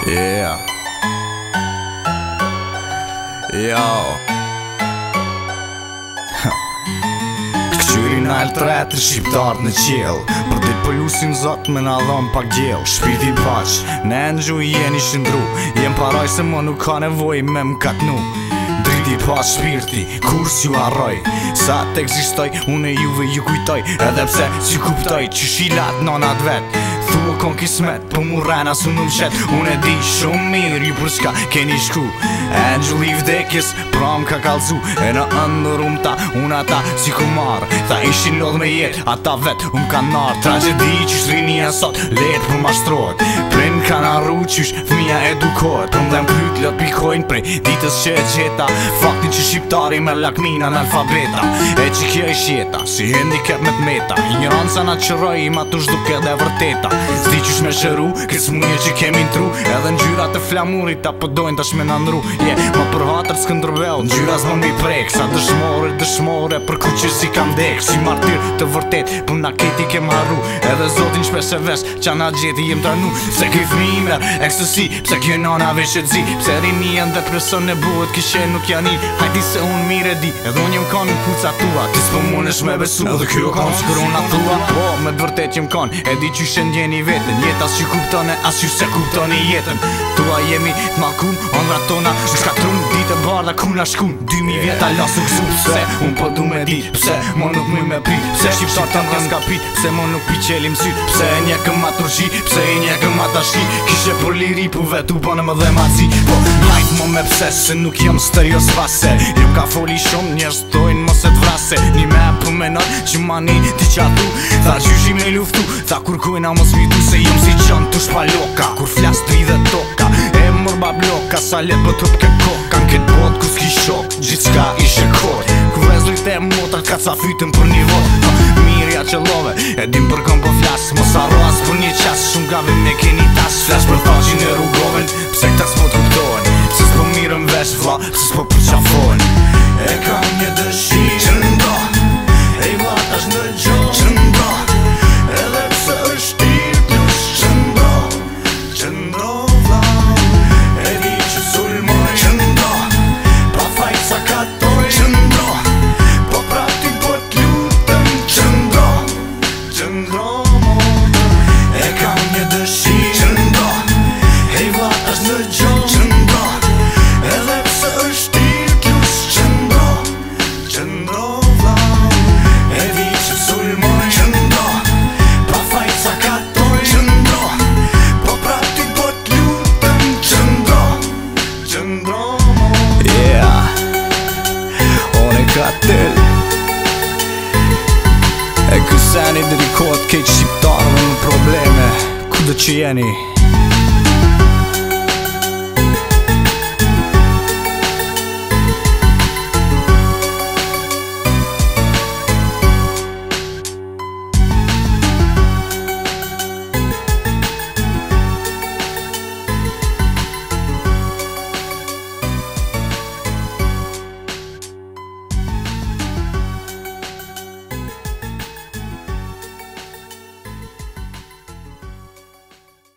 Yeah. Yo. Këqyri në altret të shqiptarët në qel, për dit pëllusin zot me në dhom pak gjell. Shpirti paq, në ndju jeni shëndru, jem paraj se më nuk ka nevoj me më katnu. Driti pas shpirti, kur s'ju arroj, sa t'egzistoj, une juve ju kujtoj, edhe pse s'ju kuptoj që shilat nonat vet. Thua kon kismet, po mu rena su në mshet, une di shumë mirë ju për shka keni shku. Angel i vdekjes, pra m'ka kalzu, e në ndërum ta, unë ata si ku marë. Tha ishin lodh me jet, ata vet ka narë. Tragedi që shrinia sot, let për mashtrojt. Prin kanë arru qysh, fmija edukohet. Për mdhem pyt, lot pikojnë prej ditës që e gjeta, faktin që shqiptari me lakmina në alfabeta. E që kjo ish jeta, si handicap me t'meta, ignoranca na qëroj, ima të shduk edhe vërteta. Zdi qysh me shëru, kës muje që kemi ntru, edhe ngjyrat e flamurit apo dojnë tash me nëndru. Ma për hatër s'këndërbel, ngjyra s'mon mi prek, sa dëshmore për ku që si kam dek. Si martir të vërtet, për na keti kem harru, edhe zotin shpesh e vesh, qa na gjeti jem tranu. Pse këj fmi mer, ekstësi, pse kjo nana vesh e zi, pse rinien dhe preson e buhet kishe nuk janin. Hajti se unë mire di, edhe unë jem kon në puca tua, ti s'po munesh me besu, edhe kjo kon që kërona tua. Po, me t'vërtet jem kon, e di që shëndjeni vetën, jetas që kuptone, as që se kuptoni jetën. Tua jemi t'malkum, ondra tona, shkatrum, ditë e bardha ku na shkun. 2000 vjeta lasu kësu, pse unë po du me dit, pse mo nuk muj me prit, pse shqiptar të nga s'ka pit, pse mo nuk pi qelim syt, pse e një këm aturqi, pse e një këm atashki. Kishe për liri pu vetu bënë më dhe mazi, po lajt mo me pse se nuk jom stereo s'vase. Jo ka foli shumë, njerës tojnë mos e t'vrase, një me për menot që mani ti qatu. Tha qyshi me luftu, tha kur kujna mos vitu, se jom si qën të shpaloka, kur flas 30 toka, e mërba bloka, sa let bë tup ke koka, në këtë bot ku s'ki shok, gjithë qka ishe kod. Ku vezlujt e motar ka ca fytën për një vot, mirja që love, e dim për kom po flas, mos arroas për një qas, shumë gavim me keni tas. Flash për thaqin e rrugoven, pse këta s'po t'kuptohen, pse s'po mirëm vesh vla, pse s'po përqafohen. E kam një dëshirë që ndo, e i vla tash në gjo që ndo, edhe pse është tirë plus që ndo, që ndo vla. E di që sulmoj që ndo, pa fajt sa katoj që ndo, po prati po t'lutëm që ndo, që ndo moda. E kam një dëshirë që ndo, e i vla tash në gjo që ndo, edhe pse është tirë plus që ndo, që ndo vla. E di që sulmoj që ndo, pa fajt sa katoj që ndo, po prati po t'lutëm që ndo, që ndo moda. Yeah, on e ka tel, e kësani dedikohet kejt shqiptarëve në probleme, ku do që jeni.